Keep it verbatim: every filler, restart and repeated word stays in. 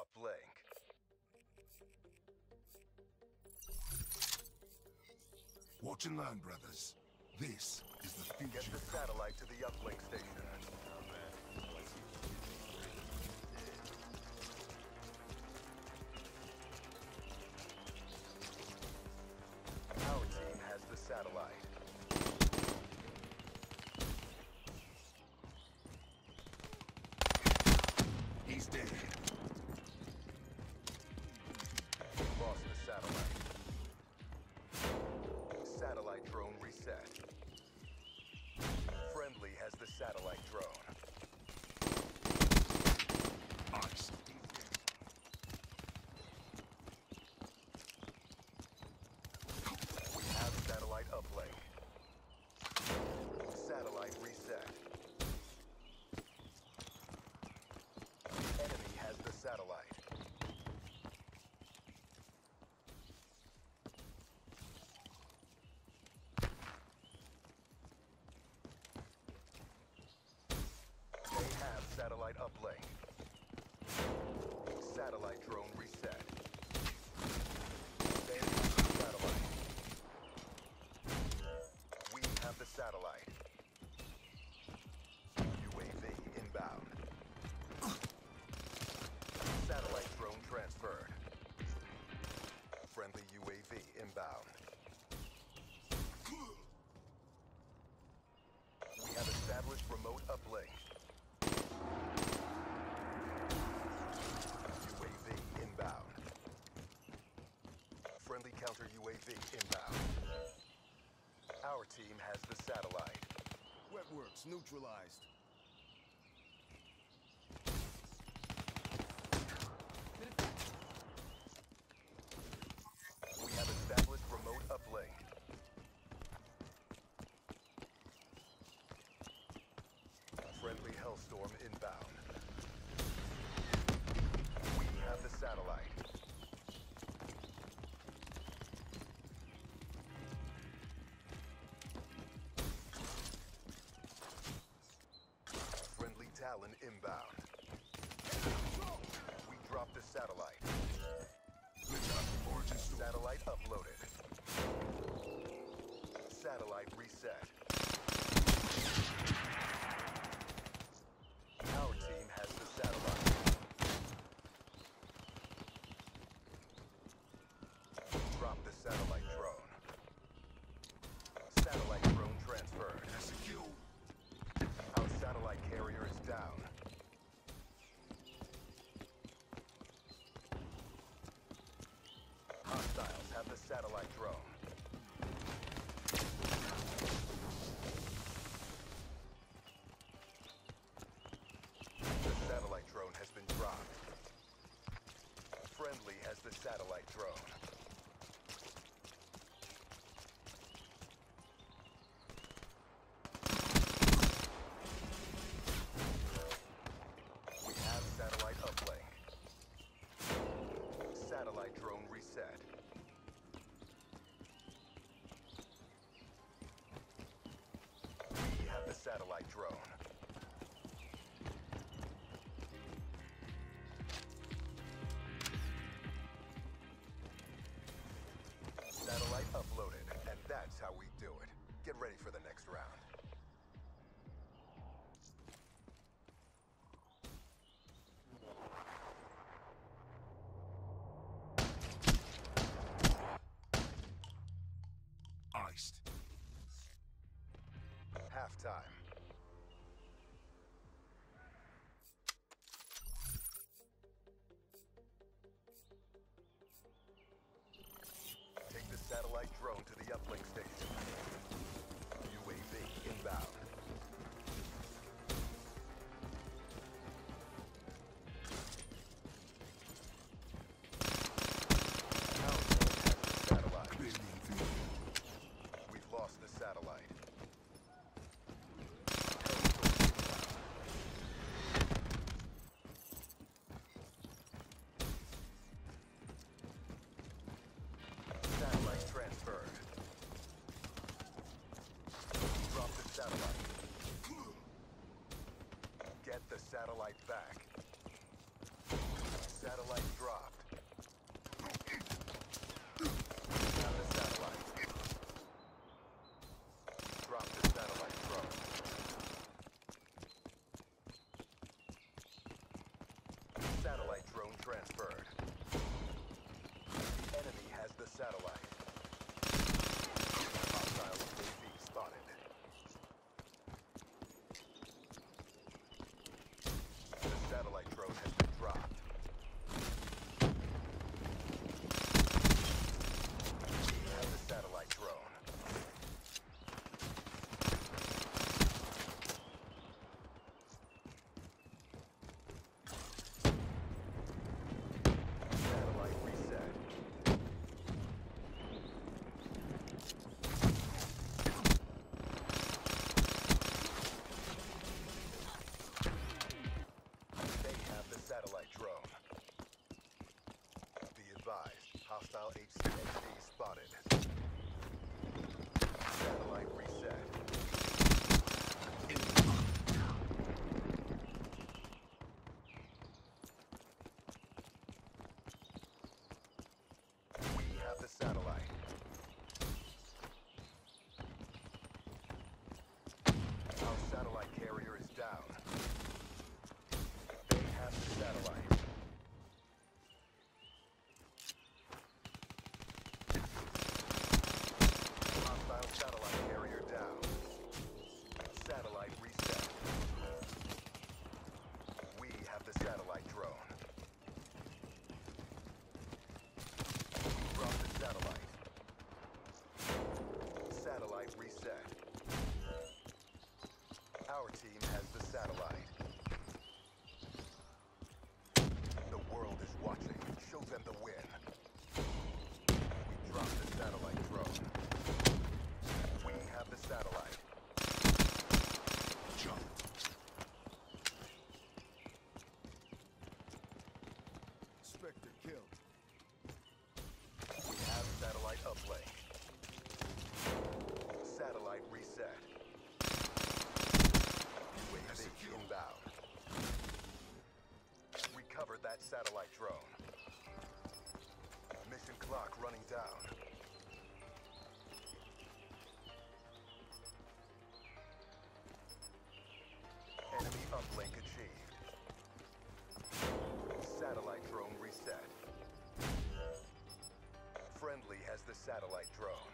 Uplink. Watch and learn, brothers. This is the future. Get the satellite to the uplink station. Our team has the satellite. He's dead. Lost the satellite. Satellite drone reset. Friendly has the satellite drone. Nice. We have satellite uplink. Satellite reset. Enemy has the satellite. They have satellite uplink. Satellite drone reset. They have the satellite. We have the satellite. U A V inbound. Satellite drone transferred. Friendly U A V inbound. We have established remote uplink. U A V inbound. Friendly counter U A V inbound. Our team has the satellite. Wetworks neutralized. We have established remote uplink. Friendly Hellstorm inbound. We have the satellite. Friendly Talon inbound. We dropped the satellite. Good job. Origin story. Satellite uploaded. Satellite reset. Our team has the satellite. Drop the satellite drone. Satellite drone transferred. That's a kill. Our satellite carrier is down. Hostiles have the satellite drone. The satellite drone has been dropped. Friendly has the satellite drone. We have satellite uplink. Satellite drone reset. We have the satellite drone. Satellite uploaded, and that's how we do it. Get ready for the next round. Iced. Halftime. Take the satellite drone to the uplink station. U A V inbound. Our team has the satellite. Clear the infield. We've lost the satellite. satellite reset. U A V inbound. Recovered that satellite drone. Mission clock running down. Enemy uplink achieved. Satellite drone reset. Friendly has the satellite drone.